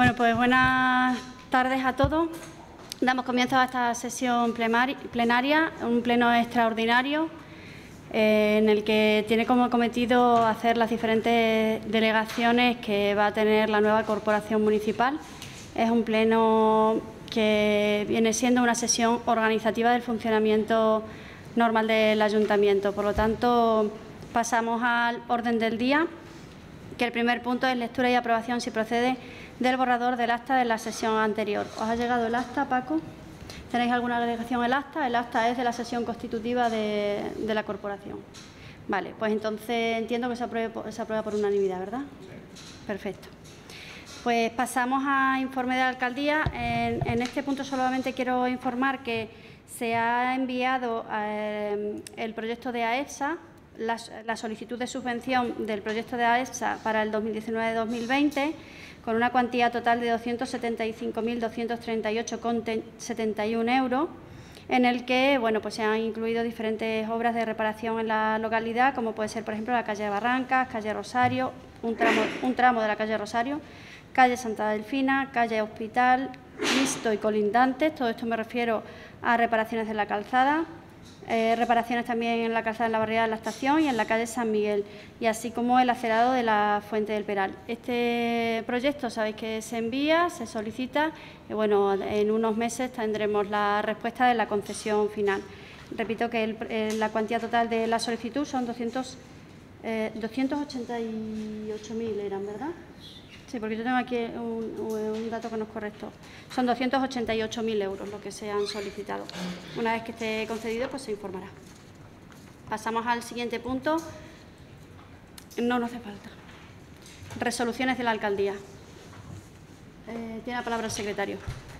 Bueno, pues buenas tardes a todos. Damos comienzo a esta sesión plenaria, un pleno extraordinario en el que tiene como cometido hacer las diferentes delegaciones que va a tener la nueva corporación municipal. Es un pleno que viene siendo una sesión organizativa del funcionamiento normal del ayuntamiento. Por lo tanto, pasamos al orden del día, que el primer punto es lectura y aprobación, si procede, del borrador del acta de la sesión anterior. ¿Os ha llegado el acta, Paco? ¿Tenéis alguna agregación al acta? El acta es de la sesión constitutiva de la corporación. Vale, pues entonces entiendo que se aprueba por unanimidad, ¿verdad? Sí. Perfecto. Pues pasamos a informe de la alcaldía. En este punto solamente quiero informar que se ha enviado el proyecto de AEPSA, la solicitud de subvención del proyecto de AEPSA para el 2019-2020, con una cuantía total de 275.238,71 euros, en el que pues se han incluido diferentes obras de reparación en la localidad, como puede ser, por ejemplo, la calle Barrancas, calle Rosario, un tramo de la calle Rosario, calle Santa Delfina, calle Hospital, Cristo y colindantes. Todo esto me refiero a reparaciones de la calzada, reparaciones también en la calzada en la barriada de la Estación y en la calle San Miguel, y así como el acerado de la Fuente del Peral. Este proyecto sabéis que se envía, se solicita y en unos meses tendremos la respuesta de la concesión final. Repito que la cuantía total de la solicitud son 288.000 eran, ¿verdad? Sí, porque yo tengo aquí un dato que no es correcto. Son 288.000 euros lo que se han solicitado. Una vez que esté concedido, pues se informará. Pasamos al siguiente punto. No hace falta. Resoluciones de la alcaldía. Tiene la palabra el secretario.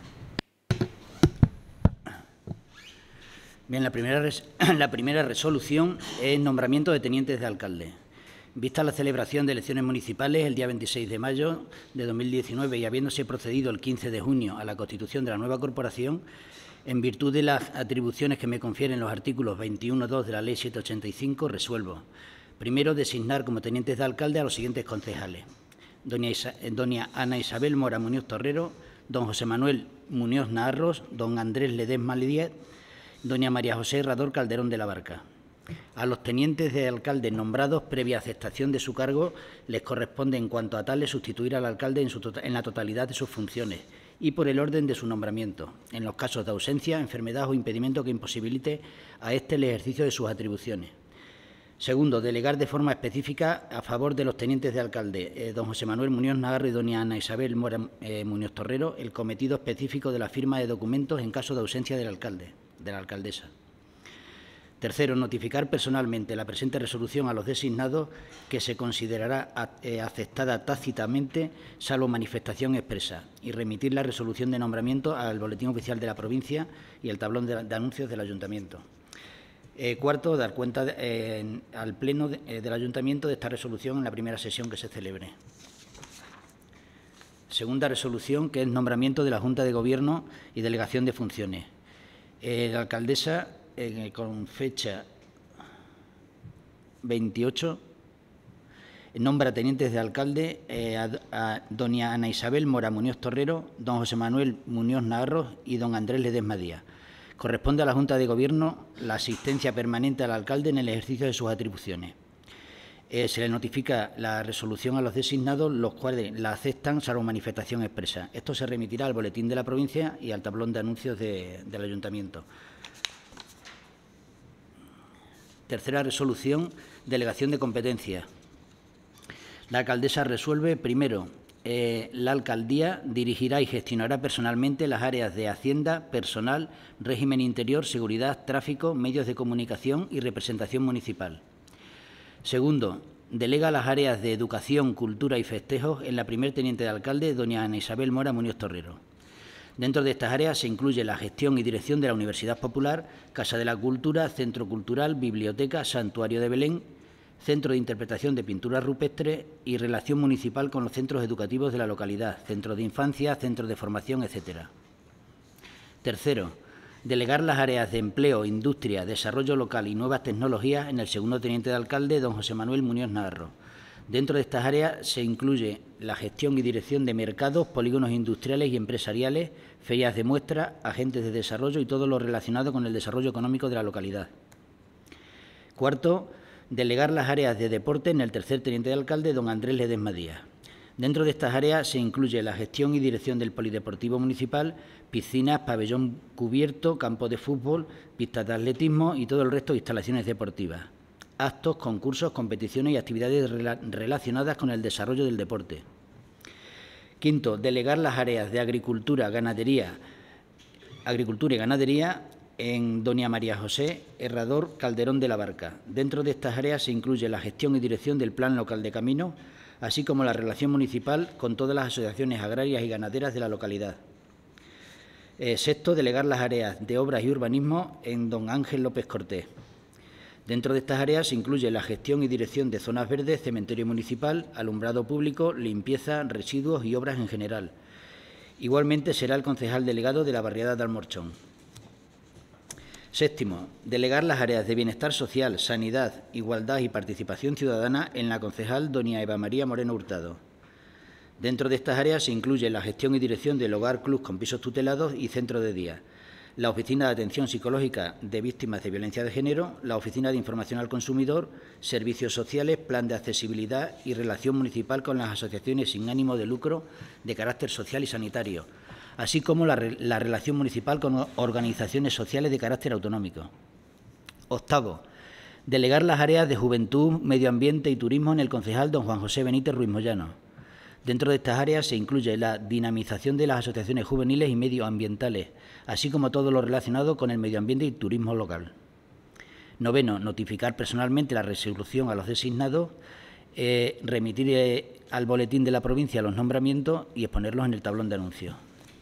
Bien, la primera resolución es nombramiento de tenientes de alcalde. Vista la celebración de elecciones municipales el día 26 de mayo de 2019 y habiéndose procedido el 15 de junio a la constitución de la nueva corporación, en virtud de las atribuciones que me confieren los artículos 21.2 de la Ley 785, resuelvo: primero, designar como tenientes de alcalde a los siguientes concejales: doña Ana Isabel Mora Muñoz Torrero, don José Manuel Muñoz Naharros, don Andrés Ledesma Lidiet, doña María José Herrador Calderón de la Barca. A los tenientes de alcalde nombrados, previa aceptación de su cargo, les corresponde, en cuanto a tales, sustituir al alcalde en la totalidad de sus funciones y por el orden de su nombramiento, en los casos de ausencia, enfermedad o impedimento que imposibilite a éste el ejercicio de sus atribuciones. Segundo, delegar de forma específica a favor de los tenientes de alcalde, don José Manuel Muñoz Naharro y doña Ana Isabel Mora Muñoz Torrero, el cometido específico de la firma de documentos en caso de ausencia del alcalde, de la alcaldesa. Tercero, notificar personalmente la presente resolución a los designados, que se considerará aceptada tácitamente, salvo manifestación expresa, y remitir la resolución de nombramiento al Boletín Oficial de la provincia y el tablón de anuncios del Ayuntamiento. Cuarto, dar cuenta al Pleno del Ayuntamiento de esta resolución en la primera sesión que se celebre. Segunda resolución, que es nombramiento de la Junta de Gobierno y delegación de funciones. La alcaldesa, con fecha 28, nombra tenientes de alcalde a doña Ana Isabel Mora Muñoz Torrero, don José Manuel Muñoz Naharros y don Andrés Ledesma Díaz. Corresponde a la Junta de Gobierno la asistencia permanente al alcalde en el ejercicio de sus atribuciones. Se le notifica la resolución a los designados, los cuales la aceptan salvo manifestación expresa. Esto se remitirá al Boletín de la provincia y al tablón de anuncios del Ayuntamiento. Tercera resolución, delegación de competencias. La alcaldesa resuelve: primero, la alcaldía dirigirá y gestionará personalmente las áreas de Hacienda, Personal, Régimen Interior, Seguridad, Tráfico, Medios de Comunicación y Representación Municipal. Segundo, delega las áreas de Educación, Cultura y Festejos en la primer teniente de alcalde, doña Ana Isabel Mora Muñoz Torrero. Dentro de estas áreas se incluye la gestión y dirección de la Universidad Popular, Casa de la Cultura, Centro Cultural, Biblioteca, Santuario de Belén, Centro de Interpretación de Pinturas Rupestres y relación municipal con los centros educativos de la localidad, centros de infancia, centros de formación, etc. Tercero, delegar las áreas de empleo, industria, desarrollo local y nuevas tecnologías en el segundo teniente de alcalde, don José Manuel Muñoz Naharro. Dentro de estas áreas se incluye la gestión y dirección de mercados, polígonos industriales y empresariales, ferias de muestra, agentes de desarrollo y todo lo relacionado con el desarrollo económico de la localidad. Cuarto, delegar las áreas de deporte en el tercer teniente de alcalde, don Andrés Ledesma Díaz. Dentro de estas áreas se incluye la gestión y dirección del polideportivo municipal, piscinas, pabellón cubierto, campo de fútbol, pistas de atletismo y todo el resto de instalaciones deportivas, actos, concursos, competiciones y actividades relacionadas con el desarrollo del deporte. Quinto, delegar las áreas de agricultura y ganadería en doña María José Herrador Calderón de la Barca. Dentro de estas áreas se incluye la gestión y dirección del Plan Local de Caminos, así como la relación municipal con todas las asociaciones agrarias y ganaderas de la localidad. Sexto, delegar las áreas de obras y urbanismo en don Ángel López Cortés. Dentro de estas áreas se incluye la gestión y dirección de zonas verdes, cementerio municipal, alumbrado público, limpieza, residuos y obras en general. Igualmente será el concejal delegado de la barriada de Almorchón. Séptimo, delegar las áreas de bienestar social, sanidad, igualdad y participación ciudadana en la concejal doña Eva María Moreno Hurtado. Dentro de estas áreas se incluye la gestión y dirección del Hogar Club con pisos tutelados y centro de día, la Oficina de Atención Psicológica de Víctimas de Violencia de Género, la Oficina de Información al Consumidor, Servicios Sociales, Plan de Accesibilidad y Relación Municipal con las asociaciones sin ánimo de lucro de carácter social y sanitario, así como la relación municipal con organizaciones sociales de carácter autonómico. Octavo, delegar las áreas de Juventud, Medio Ambiente y Turismo en el concejal don Juan José Benítez Ruiz Moyano. Dentro de estas áreas se incluye la dinamización de las asociaciones juveniles y medioambientales, así como todo lo relacionado con el medio ambiente y turismo local. Noveno, notificar personalmente la resolución a los designados, remitir al boletín de la provincia los nombramientos y exponerlos en el tablón de anuncios.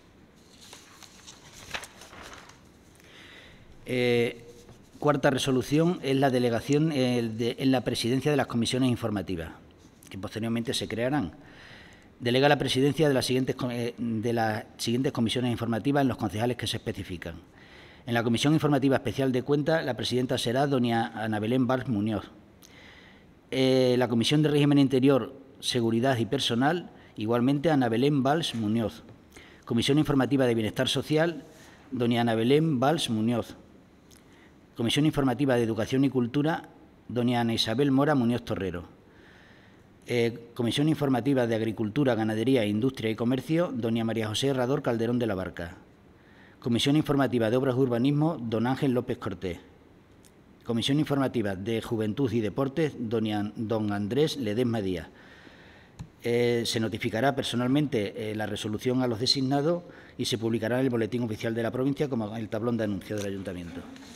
Cuarta resolución es la delegación en la presidencia de las comisiones informativas, que posteriormente se crearán. Delega la presidencia de las siguientes comisiones informativas en los concejales que se especifican. En la Comisión Informativa Especial de Cuentas, la presidenta será doña Ana Belén Valls Muñoz. La Comisión de Régimen Interior, Seguridad y Personal, igualmente Ana Belén Valls Muñoz. Comisión Informativa de Bienestar Social, doña Ana Belén Valls Muñoz. Comisión Informativa de Educación y Cultura, doña Ana Isabel Mora Muñoz Torrero. Comisión Informativa de Agricultura, Ganadería, Industria y Comercio, doña María José Herrador Calderón de la Barca. Comisión Informativa de Obras y Urbanismo, don Ángel López Cortés. Comisión Informativa de Juventud y Deportes, don Andrés Ledesma Díaz. Se notificará personalmente la resolución a los designados y se publicará en el Boletín Oficial de la Provincia como en el tablón de anuncios del Ayuntamiento.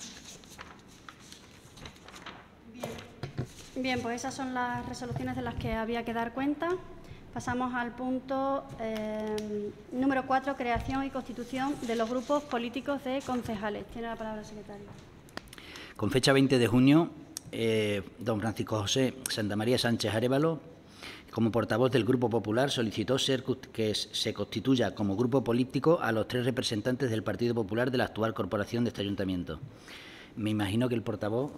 Bien, pues esas son las resoluciones de las que había que dar cuenta. Pasamos al punto número 4, creación y constitución de los grupos políticos de concejales. Tiene la palabra el secretario. Con fecha 20 de junio, don Francisco José Santamaría Sánchez Arévalo, como portavoz del Grupo Popular, solicitó que se constituya como grupo político a los 3 representantes del Partido Popular de la actual corporación de este ayuntamiento. Me imagino que el portavoz...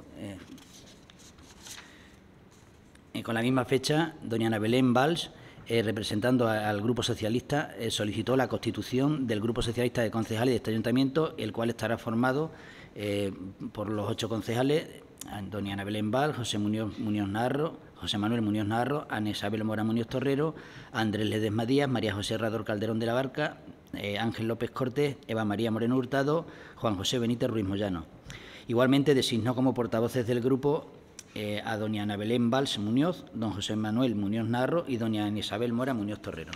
con la misma fecha, doña Ana Belén Valls, representando al Grupo Socialista, solicitó la constitución del Grupo Socialista de Concejales de este Ayuntamiento, el cual estará formado por los 8 concejales, doña Ana Belén Valls, José Manuel Muñoz Narro, Ana Isabel Mora Muñoz Torrero, Andrés Ledesma Díaz, María José Herrador Calderón de la Barca, Ángel López Cortés, Eva María Moreno Hurtado, Juan José Benítez Ruiz Moyano. Igualmente designó como portavoces del grupo a doña Ana Belén Valls Muñoz, don José Manuel Muñoz Narro y doña Ana Isabel Mora Muñoz Torrero.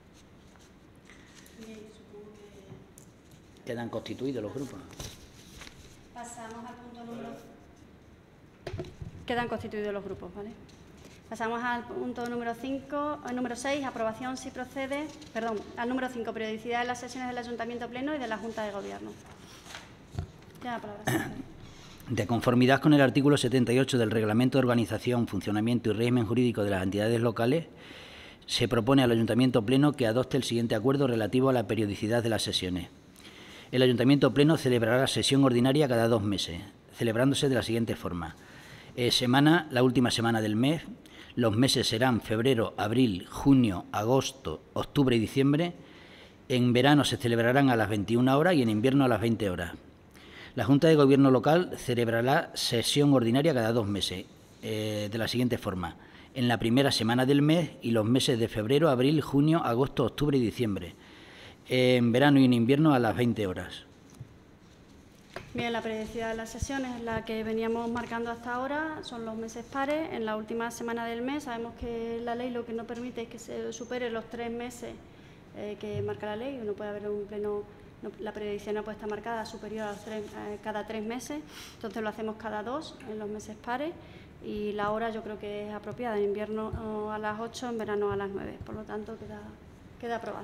Quedan constituidos los grupos. Pasamos al punto número... Quedan constituidos los grupos, ¿vale? Pasamos al punto número 6, aprobación si procede... Perdón, al número 5, periodicidad de las sesiones del Ayuntamiento Pleno y de la Junta de Gobierno. Tiene la palabra. De conformidad con el artículo 78 del Reglamento de Organización, Funcionamiento y Régimen Jurídico de las Entidades Locales, se propone al Ayuntamiento Pleno que adopte el siguiente acuerdo relativo a la periodicidad de las sesiones. El Ayuntamiento Pleno celebrará la sesión ordinaria cada 2 meses, celebrándose de la siguiente forma. La última semana del mes, Los meses serán febrero, abril, junio, agosto, octubre y diciembre. En verano se celebrarán a las 21 horas y en invierno a las 20 horas. La Junta de Gobierno local celebrará sesión ordinaria cada 2 meses, de la siguiente forma: en la primera semana del mes y los meses de febrero, abril, junio, agosto, octubre y diciembre. En verano y en invierno a las 20 horas. Bien, la periodicidad de las sesiones es la que veníamos marcando hasta ahora, son los meses pares. En la última semana del mes sabemos que la ley lo que no permite es que se supere los 3 meses que marca la ley. No puede haber un pleno, la periodicidad no puede estar marcada superior a cada 3 meses, entonces lo hacemos cada 2 en los meses pares, y la hora yo creo que es apropiada, en invierno a las 8, en verano a las 9, por lo tanto queda aprobada.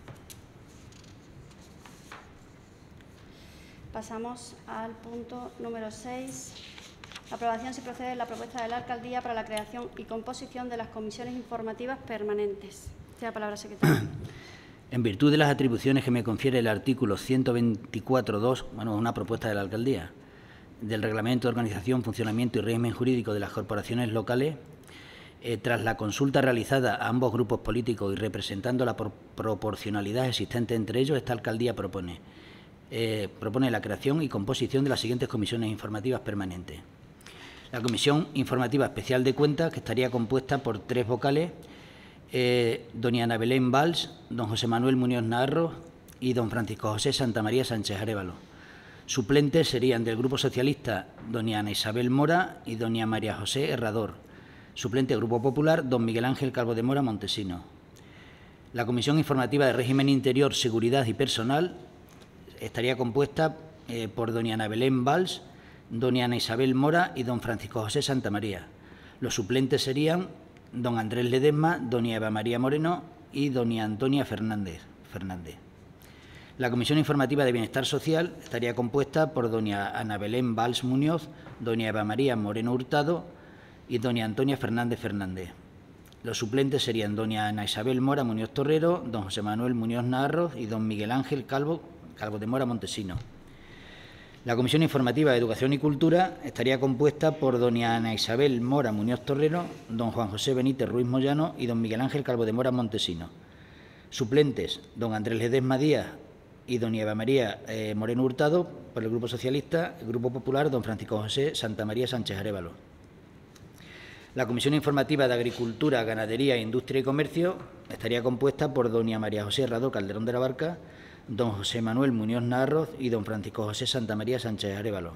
Pasamos al punto número 6. Aprobación, si procede, de la propuesta de la Alcaldía para la creación y composición de las comisiones informativas permanentes. Tiene la palabra, secretario. En virtud de las atribuciones que me confiere el artículo 124.2, una propuesta de la Alcaldía, del Reglamento de Organización, Funcionamiento y Régimen Jurídico de las Corporaciones Locales, tras la consulta realizada a ambos grupos políticos y representando la proporcionalidad existente entre ellos, esta Alcaldía propone la creación y composición de las siguientes comisiones informativas permanentes. La Comisión Informativa Especial de Cuentas, que estaría compuesta por 3 vocales, doña Ana Belén Valls, don José Manuel Muñoz Naharro y don Francisco José Santamaría Sánchez Arévalo. Suplentes serían del Grupo Socialista doña Ana Isabel Mora y doña María José Herrador. Suplente del Grupo Popular, don Miguel Ángel Calvo de Mora Montesino. La Comisión Informativa de Régimen Interior, Seguridad y Personal estaría compuesta por doña Ana Belén Valls, doña Ana Isabel Mora y don Francisco José Santamaría. Los suplentes serían don Andrés Ledesma, doña Eva María Moreno y doña Antonia Fernández. La Comisión Informativa de Bienestar Social estaría compuesta por doña Ana Belén Valls Muñoz, doña Eva María Moreno Hurtado y doña Antonia Fernández. Los suplentes serían doña Ana Isabel Mora Muñoz Torrero, don José Manuel Muñoz Naharro y don Miguel Ángel Calvo de Mora Montesino. La Comisión Informativa de Educación y Cultura estaría compuesta por doña Ana Isabel Mora Muñoz Torrero, don Juan José Benítez Ruiz Moyano y don Miguel Ángel Calvo de Mora Montesino. Suplentes, don Andrés Ledesma Díaz y doña Eva María Moreno Hurtado, por el Grupo Socialista, el Grupo Popular, don Francisco José Santamaría Sánchez Arévalo. La Comisión Informativa de Agricultura, Ganadería, Industria y Comercio estaría compuesta por doña María José Herrador Calderón de la Barca, don José Manuel Muñoz Naharro y don Francisco José Santamaría Sánchez Arévalo.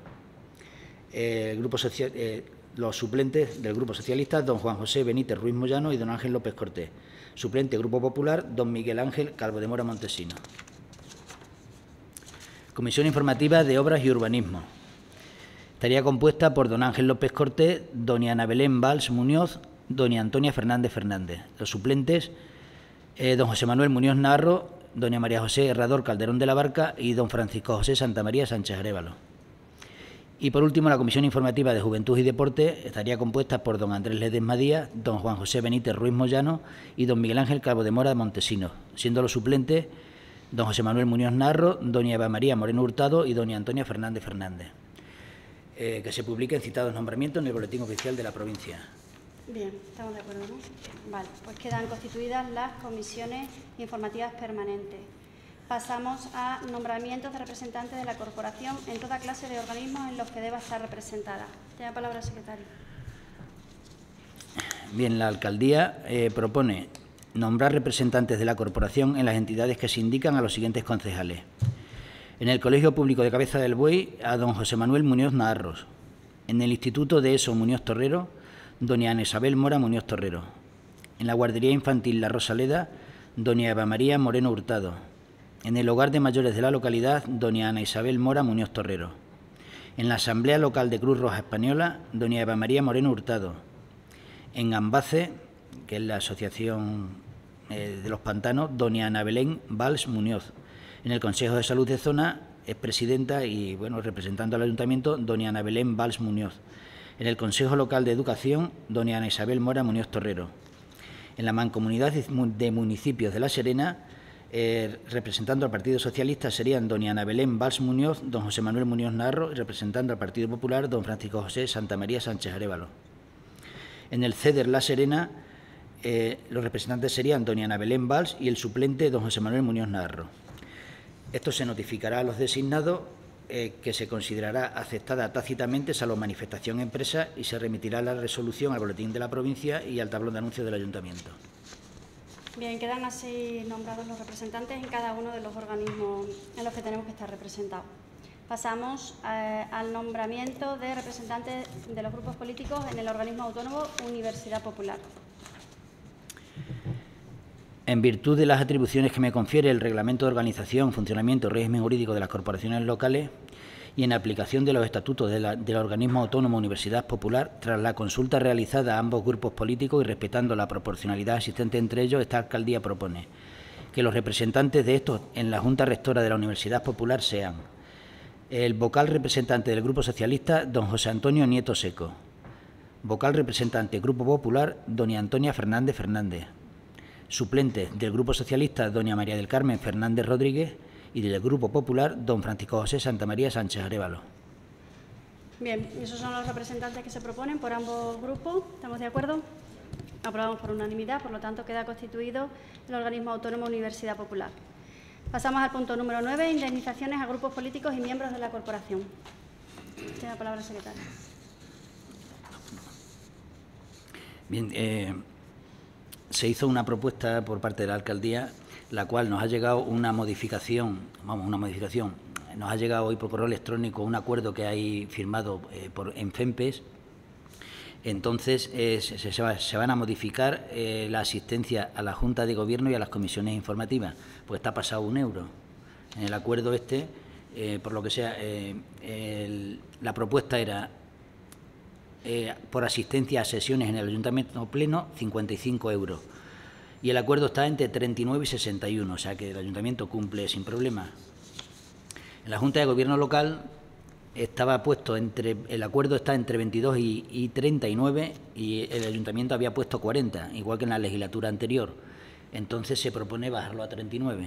Los suplentes del Grupo Socialista, don Juan José Benítez Ruiz Moyano y don Ángel López Cortés. Suplente Grupo Popular, don Miguel Ángel Calvo de Mora Montesino. Comisión Informativa de Obras y Urbanismo. Estaría compuesta por don Ángel López Cortés, doña Ana Belén Valls Muñoz, doña Antonia Fernández. Los suplentes, don José Manuel Muñoz Naharro, doña María José Herrador Calderón de la Barca y don Francisco José Santamaría Sánchez Arévalo. Y por último, la Comisión Informativa de Juventud y Deporte estaría compuesta por don Andrés Ledesma Díaz, don Juan José Benítez Ruiz Moyano y don Miguel Ángel Calvo de Mora Montesino, siendo los suplentes don José Manuel Muñoz Naharro, doña Eva María Moreno Hurtado y doña Antonia Fernández. Que se publiquen citados nombramientos en el Boletín Oficial de la provincia. Bien, estamos de acuerdo, ¿no? Vale, pues quedan constituidas las comisiones informativas permanentes. Pasamos a nombramientos de representantes de la corporación en toda clase de organismos en los que deba estar representada. Tiene la palabra el secretario. Bien, la Alcaldía propone nombrar representantes de la corporación en las entidades que se indican a los siguientes concejales. En el Colegio Público de Cabeza del Buey, a don José Manuel Muñoz Naharro. En el Instituto de ESO Muñoz Torrero, doña Ana Isabel Mora Muñoz Torrero. En la Guardería Infantil La Rosaleda, doña Eva María Moreno Hurtado. En el Hogar de Mayores de la localidad, doña Ana Isabel Mora Muñoz Torrero. En la Asamblea Local de Cruz Roja Española, doña Eva María Moreno Hurtado. En Ambace, que es la Asociación de los Pantanos, doña Ana Belén Valls Muñoz. En el Consejo de Salud de Zona es presidenta y, representando al Ayuntamiento, doña Ana Belén Valls Muñoz. En el Consejo Local de Educación, doña Ana Isabel Mora Muñoz Torrero. En la Mancomunidad de Municipios de La Serena, representando al Partido Socialista, serían doña Ana Belén Valls Muñoz, don José Manuel Muñoz Naharro, y representando al Partido Popular, don Francisco José Santamaría Sánchez Arévalo. En el CEDER La Serena, los representantes serían doña Ana Belén Valls y el suplente don José Manuel Muñoz Navarro. Esto se notificará a los designados, que se considerará aceptada tácitamente salvo manifestación expresa, y se remitirá la resolución al boletín de la provincia y al tablón de anuncios del ayuntamiento. Bien, quedan así nombrados los representantes en cada uno de los organismos en los que tenemos que estar representados. Pasamos al nombramiento de representantes de los grupos políticos en el organismo autónomo Universidad Popular. En virtud de las atribuciones que me confiere el Reglamento de Organización, Funcionamiento y Régimen Jurídico de las Corporaciones Locales y en aplicación de los estatutos del organismo autónomo Universidad Popular, tras la consulta realizada a ambos grupos políticos y respetando la proporcionalidad existente entre ellos, esta alcaldía propone que los representantes de estos en la Junta Rectora de la Universidad Popular sean el vocal representante del Grupo Socialista, don José Antonio Nieto Seco; vocal representante Grupo Popular, doña Antonia Fernández Fernández; suplentes del Grupo Socialista, doña María del Carmen Fernández Rodríguez; y del Grupo Popular, don Francisco José Santamaría Sánchez Arévalo. Bien, esos son los representantes que se proponen por ambos grupos. ¿Estamos de acuerdo? Aprobamos por unanimidad, por lo tanto queda constituido el organismo autónomo Universidad Popular. Pasamos al punto número 9, indemnizaciones a grupos políticos y miembros de la corporación. Tiene la palabra el secretario. Bien, se hizo una propuesta por parte de la alcaldía, la cual nos ha llegado una modificación, nos ha llegado hoy por correo electrónico un acuerdo que hay firmado en FEMPES. Entonces se van a modificar la asistencia a la Junta de Gobierno y a las comisiones informativas, pues está pasado €1. En el acuerdo por lo que sea, la propuesta era por asistencia a sesiones en el Ayuntamiento Pleno, 55 €. Y el acuerdo está entre 39 y 61, o sea que el Ayuntamiento cumple sin problema. En la Junta de Gobierno local estaba puesto el acuerdo está entre 22 y 39 y el Ayuntamiento había puesto 40, igual que en la legislatura anterior. Entonces se propone bajarlo a 39.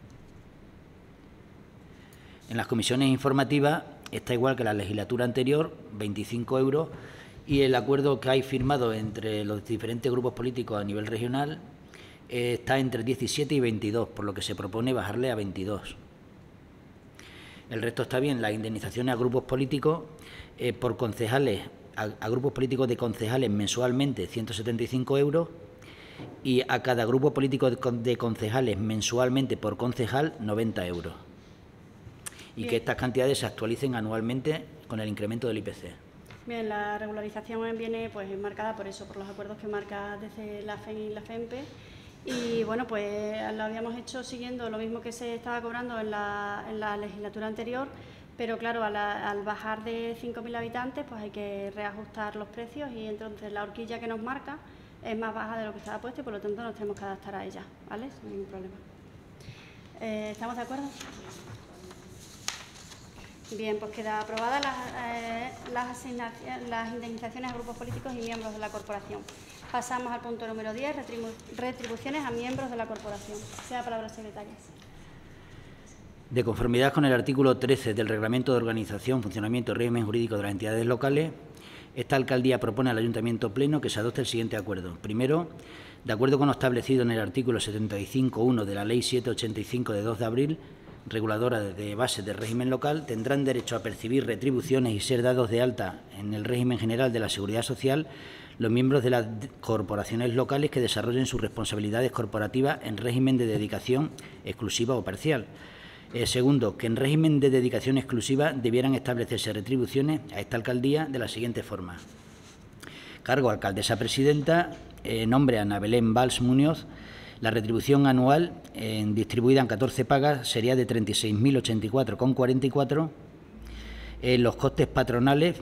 En las comisiones informativas está igual que la legislatura anterior, 25 €, y el acuerdo que hay firmado entre los diferentes grupos políticos a nivel regional está entre 17 y 22, por lo que se propone bajarle a 22. El resto está bien. Las indemnizaciones a grupos políticos por concejales, a grupos políticos de concejales mensualmente 175 € y a cada grupo político de concejales mensualmente por concejal 90 €. Y bien, que estas cantidades se actualicen anualmente con el incremento del IPC. Bien, la regularización viene pues enmarcada por eso, por los acuerdos que marca desde la FEN y la FEMPE. Y bueno, pues lo habíamos hecho siguiendo lo mismo que se estaba cobrando en la legislatura anterior, pero claro, al bajar de 5.000 habitantes, pues hay que reajustar los precios y entonces la horquilla que nos marca es más baja de lo que estaba puesto y por lo tanto nos tenemos que adaptar a ella, ¿vale? Sin ningún problema. ¿Estamos de acuerdo? Bien, pues queda aprobada las indemnizaciones a grupos políticos y miembros de la corporación. Pasamos al punto número 10, retribuciones a miembros de la corporación. Sea la palabra, secretarias. De conformidad con el artículo 13 del Reglamento de Organización, Funcionamiento y Régimen Jurídico de las Entidades Locales, esta alcaldía propone al Ayuntamiento Pleno que se adopte el siguiente acuerdo. Primero, de acuerdo con lo establecido en el artículo 75.1 de la Ley 785 de 2 de abril, reguladora de base del régimen local, tendrán derecho a percibir retribuciones y ser dados de alta en el régimen general de la Seguridad Social los miembros de las corporaciones locales que desarrollen sus responsabilidades corporativas en régimen de dedicación exclusiva o parcial. Segundo, que en régimen de dedicación exclusiva debieran establecerse retribuciones a esta alcaldía de la siguiente forma. Cargo alcaldesa presidenta, nombre Ana Belén Valls Muñoz. La retribución anual distribuida en 14 pagas sería de 36.084,44. Los costes patronales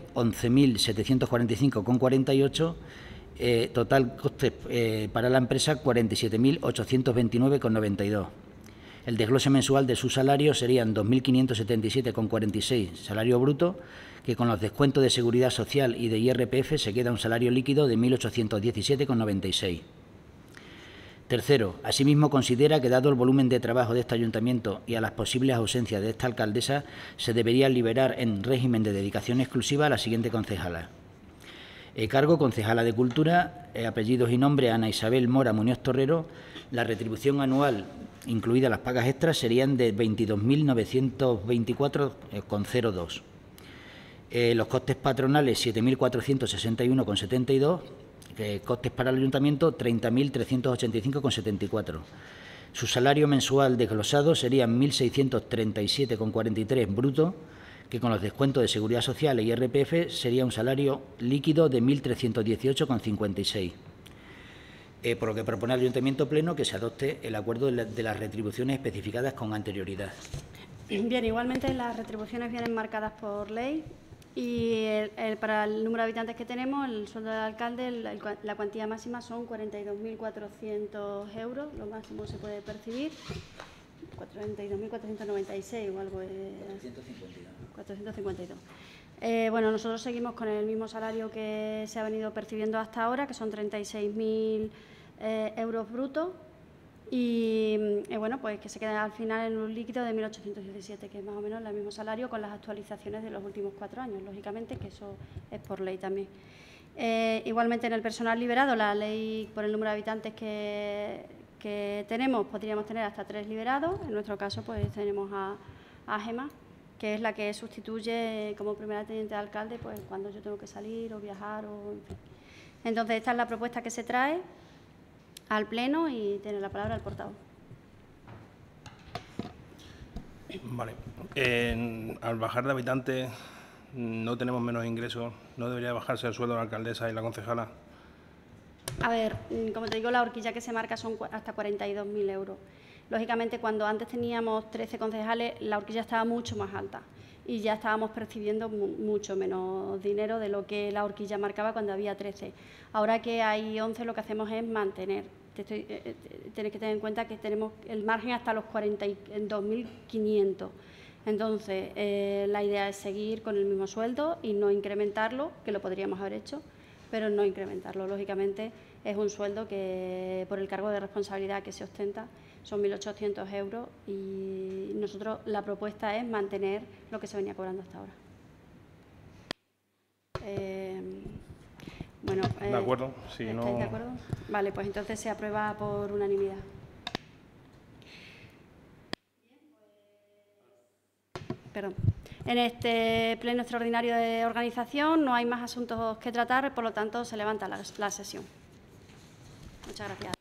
11.745,48. Total costes para la empresa 47.829,92. El desglose mensual de su salario serían 2.577,46 salario bruto, que con los descuentos de Seguridad Social y de IRPF se queda un salario líquido de 1.817,96. Tercero, asimismo considera que, dado el volumen de trabajo de este ayuntamiento y a las posibles ausencias de esta alcaldesa, se debería liberar en régimen de dedicación exclusiva a la siguiente concejala. Cargo, concejala de Cultura, apellidos y nombre, Ana Isabel Mora Muñoz Torrero. La retribución anual, incluidas las pagas extras, serían de 22.924,02. Los costes patronales, 7.461,72. Costes para el ayuntamiento, 30.385,74. Su salario mensual desglosado serían 1.637,43 bruto, que con los descuentos de Seguridad Social e IRPF sería un salario líquido de 1.318,56. Por lo que propone el Ayuntamiento Pleno que se adopte el acuerdo de las retribuciones especificadas con anterioridad. Bien, igualmente las retribuciones vienen marcadas por ley y para el número de habitantes que tenemos, el sueldo del alcalde, la cuantía máxima son 42.400 euros, lo máximo se puede percibir. 42.496 o algo. 452. Bueno, nosotros seguimos con el mismo salario que se ha venido percibiendo hasta ahora, que son 36.000 euros brutos, y bueno, pues que se queda al final en un líquido de 1.817, que es más o menos el mismo salario con las actualizaciones de los últimos 4 años, lógicamente, que eso es por ley también. Igualmente, en el personal liberado, la ley por el número de habitantes que tenemos, podríamos tener hasta 3 liberados. En nuestro caso, pues tenemos a Gema, que es la que sustituye como primera teniente de alcalde pues cuando yo tengo que salir o viajar. En fin. Entonces, esta es la propuesta que se trae al Pleno y tiene la palabra el portavoz. Vale. Al bajar de habitantes no tenemos menos ingresos. ¿No debería bajarse el sueldo de la alcaldesa y la concejala? A ver, como te digo, la horquilla que se marca son hasta 42.000 euros. Lógicamente, cuando antes teníamos 13 concejales, la horquilla estaba mucho más alta y ya estábamos percibiendo mucho menos dinero de lo que la horquilla marcaba cuando había 13. Ahora que hay 11, lo que hacemos es mantener. Tienes que tener en cuenta que tenemos el margen hasta los 42.500. Entonces, la idea es seguir con el mismo sueldo y no incrementarlo, que lo podríamos haber hecho, pero no incrementarlo. Lógicamente, es un sueldo que, por el cargo de responsabilidad que se ostenta, son 1.800 euros y nosotros la propuesta es mantener lo que se venía cobrando hasta ahora. Bueno, de acuerdo. Si ¿estáis no... de acuerdo? Vale, pues entonces se aprueba por unanimidad. Perdón. En este pleno extraordinario de organización no hay más asuntos que tratar, por lo tanto se levanta la sesión. Muchas gracias.